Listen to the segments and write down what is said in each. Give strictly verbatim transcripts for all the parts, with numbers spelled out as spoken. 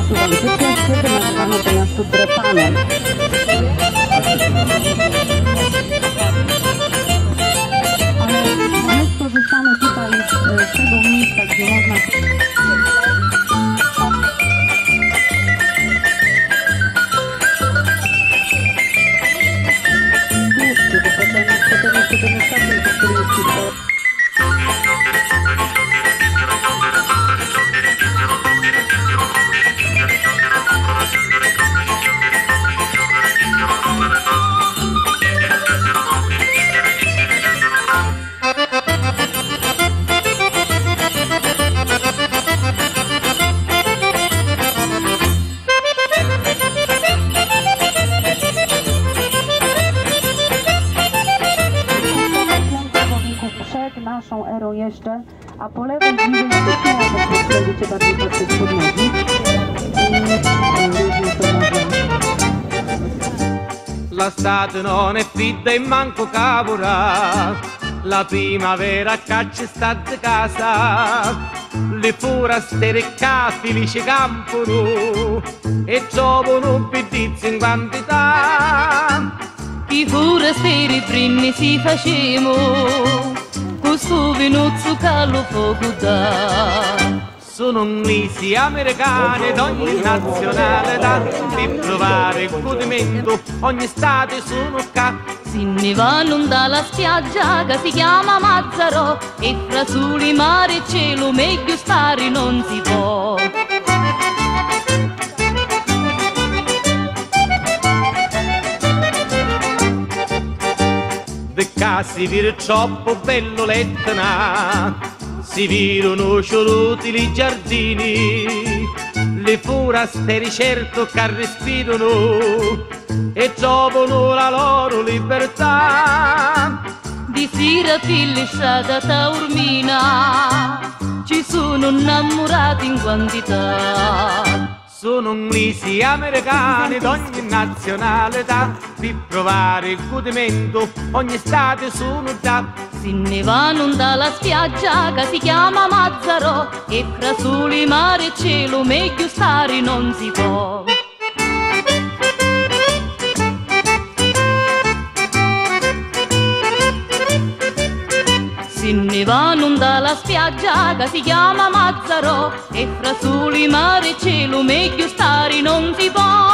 wam życzę, kiedy nazywamy to miasto Drepanem. Ale my skorzystamy tutaj z tego miejsca, gdzie można... Przed naszą erą jeszcze, a po lewej bliżej stycznia, jak będziecie bardziej patrzeć pod nogi. La strada non è fitta e manco cavura, la primavera caccia sta di casa, le forastere che felici campano e trovano un pedizzo in quantità. I forasteri primi si facemo, questo vinuzzo che lo fuoco dà. Sono inglesi, americani d'ogni nazionalità, per provare il godimento ogni estate sono qua. Se ne vanno dalla spiaggia che si chiama Mazzarò, e fra soli, mare e cielo meglio stare non si può. De casi vira troppo bello l'Etna, si virano cioluti giardini, le forasteri certo che respirano e trovano la loro libertà. Di sera pillisciata Taormina ci sono innamorati in quantità. Sono inglesi, americani d'ogni nazionalità, per provare il godimento ogni estate sono già. Se ne vanno dalla spiaggia che si chiama Mazzarò, e fra soli, mare e cielo meglio stare non si può. Se ne vanno dalla spiaggia che si chiama Mazzarò, e fra soli, mare e cielo meglio stare non si può.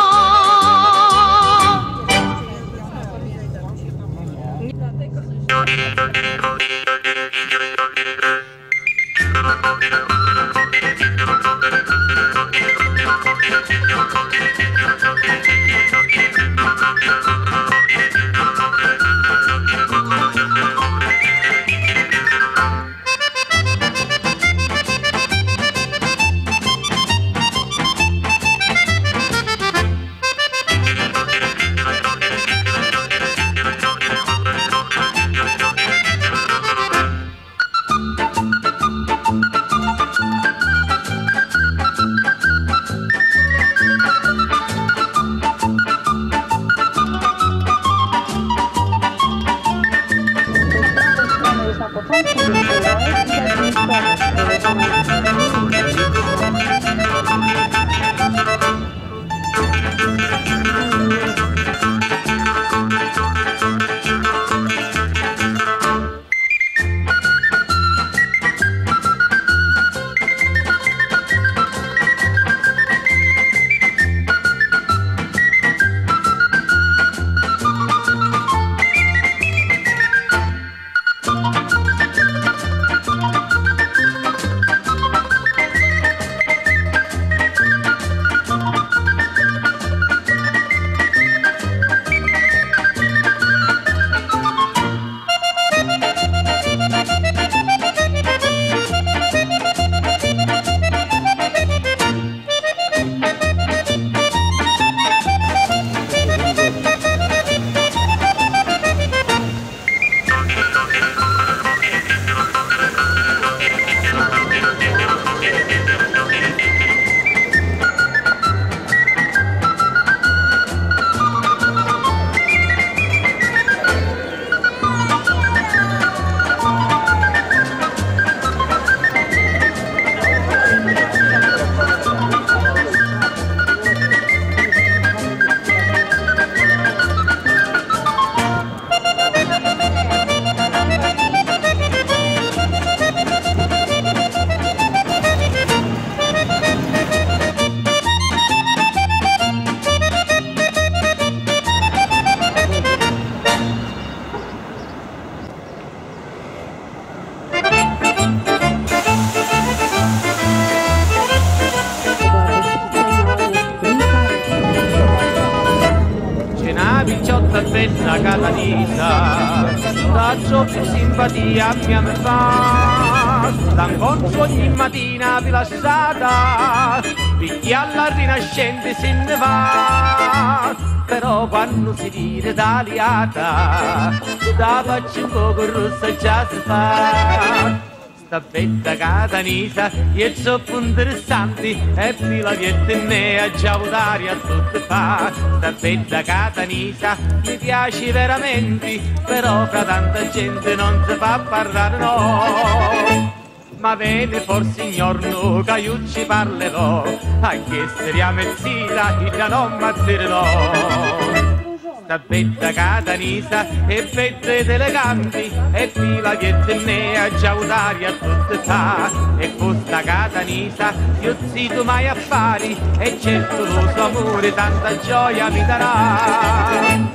bella catanisa, da ciò più simpatia mi fa, l'incontro ogni mattina rilassata, picchi alla rinascente se ne va, però quando si tira d'aliata, da faccia un poco rossa già si fa. Sta bella catanisa, è troppo interessante, e fila vietnea, già d'aria a tutte fa. Sta bella catanisa, mi piace veramente, però fra tanta gente non si fa parlare no. Ma vede forse signor no, che io ci parlerò, a che seriamo e zira, e da non matterò. Sta bella catanisa e bella ed eleganti e fila vietnea già un'aria tutta fa e questa catanisa io zitto mai affari e certo lo suo amore tanta gioia mi darà.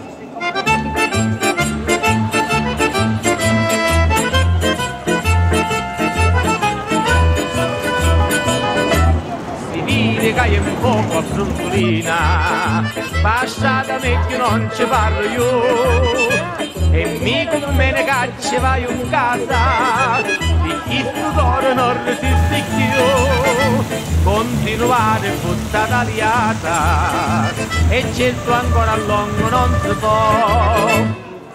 Che è un poco a frontolina, passata me che non ci parlo io, e mica me ne cacci vai in casa, di chi stutore non resisti più, continuare questa tagliata, e certo ancora a lungo non si può.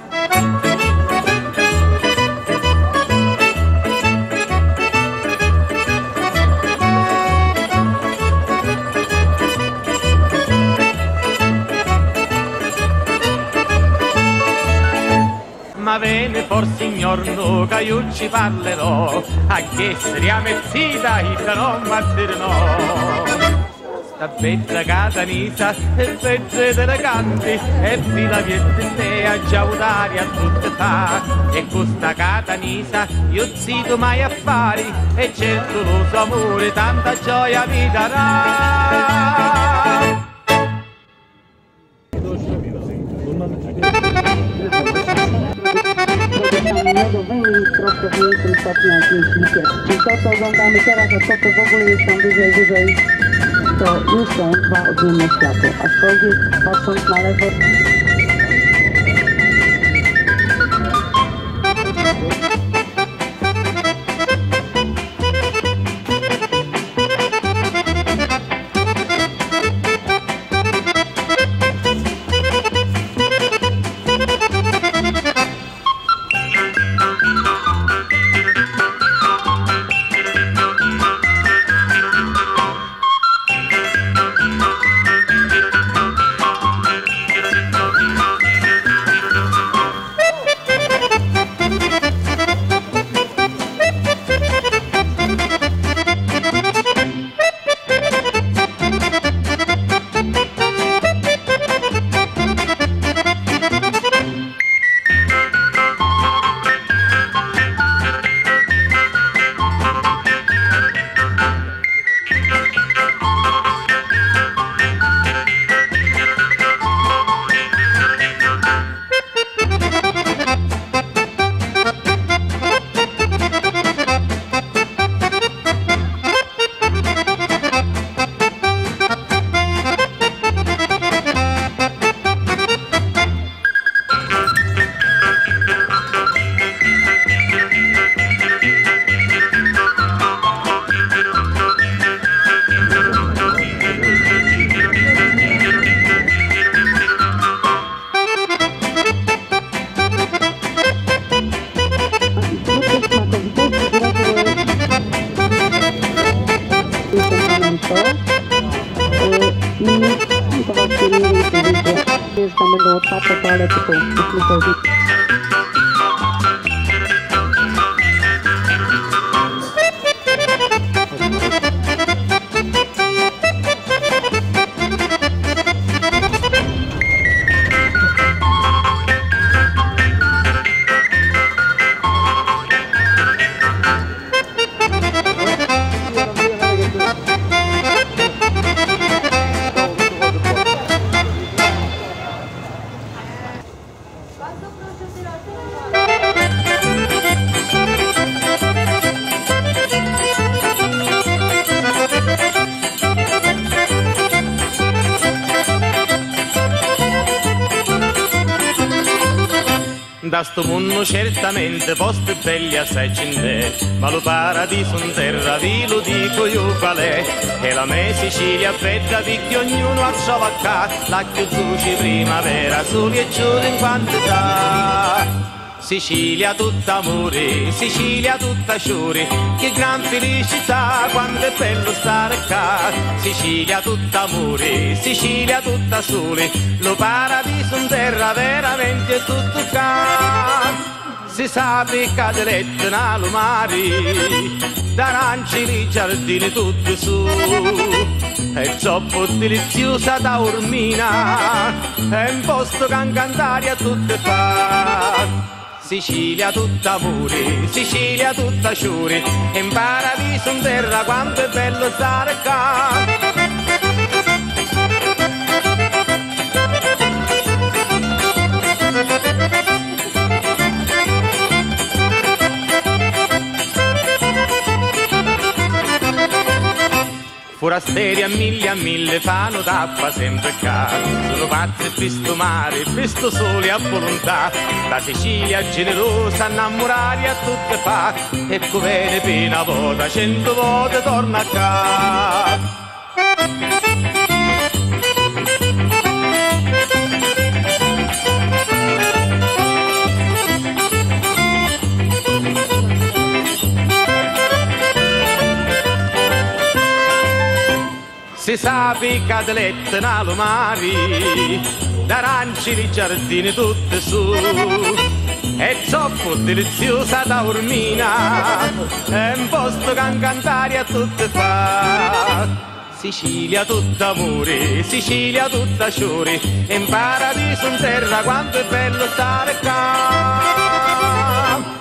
Ma vene for signor no, che io ci parlerò, a che seriamo e zita, e da non mattere no. Sta bella catanisa, e bella ed elegante, e fila vietnea, già un'aria tutta fa. E questa catanisa, io zitto mai affari, e certo lo suo amore tanta gioia mi darà. Nie dowolnie troszkę większym stopniu jak myślicie. I to, co oglądamy teraz, a to, co w ogóle jest tam wyżej, wyżej, to już są dwa odmienne światy. Aczkolwiek patrząc na lewo... będą otwarte toalety po Bardzo proszę Da sto mondo certamente posti belli assai ce n'è, ma lo paradiso in terra vi lo dico io qual è. E la mia Sicilia bella perché ognuno ha trova qua, la più dolce primavera, soli e giorni in quantità. Sicilia tutta amore, Sicilia tutta sciore, che gran felicità quando è bello stare qua. Sicilia tutta amore, Sicilia tutta sole, lo paradiso in terra veramente è tutto qua. Si sa peccate lette nel mare, d'aranci i giardini tutti su, è troppo deliziosa da Ormina, è un posto che cantare a tutte fa. Sicilia tutta amore, Sicilia tutta sciore, è un paradiso in terra quanto è bello stare qua. Forasteri a mille a mille fanno tappa sempre qua, sono pazzi per sto mare, per sto sole a volontà. La Sicilia generosa, innamorare a tutte fa, ecco bene per una volta, cento volte torna a casa. Si sa peccate lette nel mare, d'aranci i giardini tutti su, è troppo deliziosa da Ormina, è un posto che cantare a tutte fa. Sicilia tutta amore, Sicilia tutta sciore, è un paradiso in terra quanto è bello stare qua.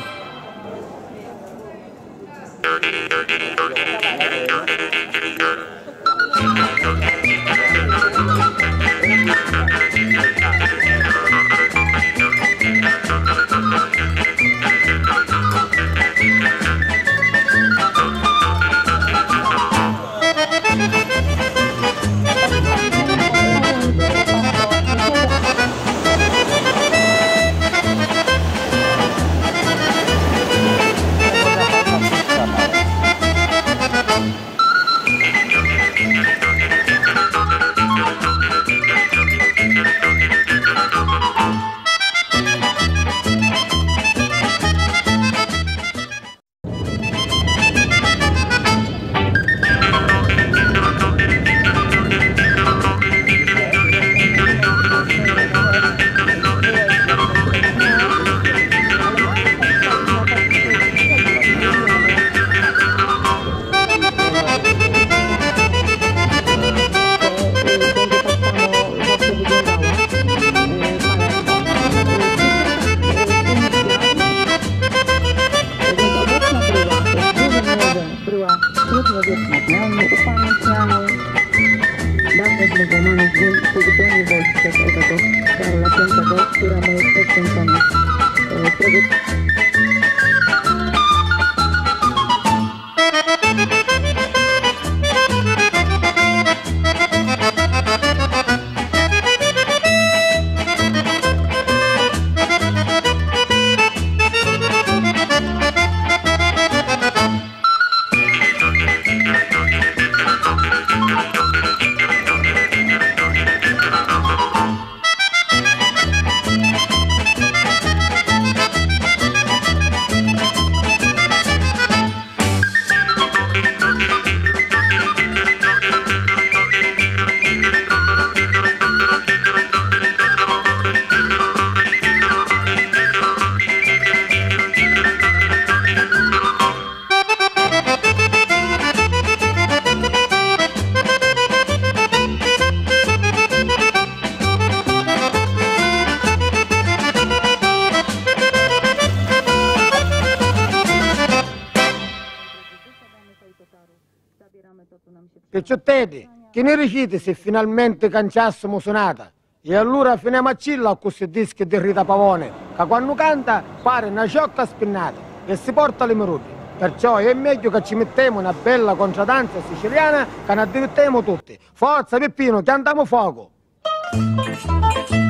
Picciottetti, che ne recite se finalmente canciassimo sonata? E allora finiamo a cilla con questi dischi di Rita Pavone, che quando canta pare una ciocca spinnata e si porta le merudi. Perciò è meglio che ci mettiamo una bella contradanza siciliana che ne divertiamo tutti. Forza Peppino, che andiamo fuoco!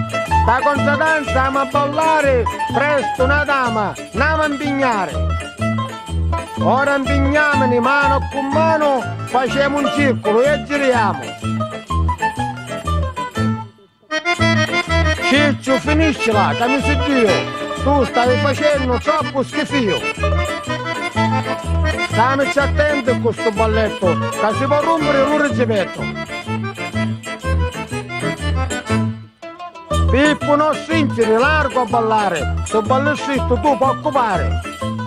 sta contradanza ama a ballare, presto una dama, andiamo a impignare. Ora impigniamoli mano con mano, facciamo un circolo e giriamo. Ciccio, finiscila, che mi si Dio, tu stai facendo troppo schifio. Stiamoci attenti a questo balletto, che si può rompere un reggimento. Pippo non stringere, largo a ballare, se ballescito tu puoi occupare.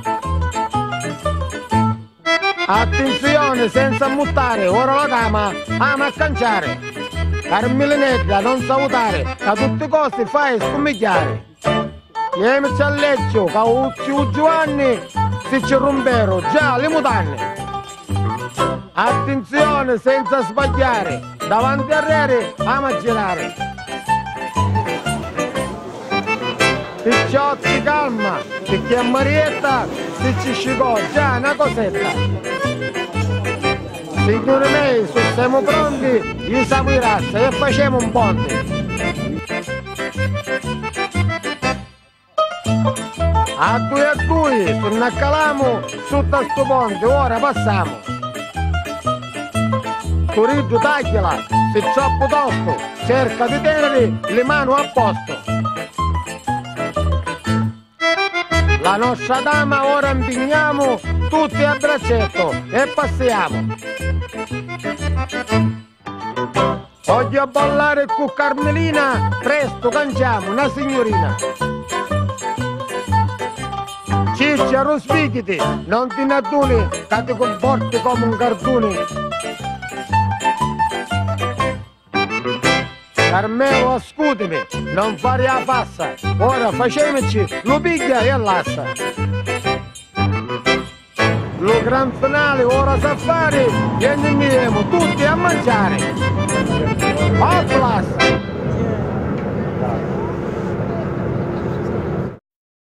Attenzione, senza mutare, ora la dama ama a canciare. Carmelinetta, non salutare, che tutte cose fai scomigliare. Vienici a leggio, che Uzio Giovanni si ci rompero già le mutande. Attenzione, senza sbagliare, davanti a Rere ama a girare. Picciotti, calma, perché a Marietta si ci scicò già una cosetta. Signori miei, se siamo pronti, gli siamo in razza e facciamo un ponte. A due a due, se ne accalamo sotto a sto ponte, ora passiamo. Turizzo, tagliala, se troppo tosto, cerca di tenere le mani a posto. La nostra dama ora impigniamo tutti a braccetto e passiamo. Voglio ballare con Carmelina, presto canciamo una signorina. Ciccia, rospichiti, non ti nadduni, che ti comporti come un cartone. Carmelo, ascoltami, non fare la passa, ora facemici, lo piglia e allassa. Lo gran finale ora sa fare e andiamo tutti a mangiare.